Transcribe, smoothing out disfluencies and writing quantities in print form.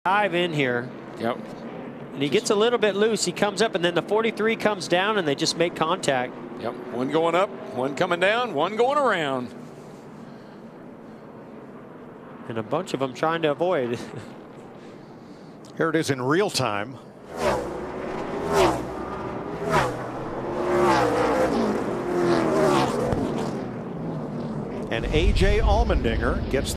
dive in here. Yep. And he gets a little bit loose. He comes up, and then the 43 comes down, and they just make contact. Yep. One going up, one coming down, one going around. And a bunch of them trying to avoid. Here it is in real time. And A.J. Allmendinger gets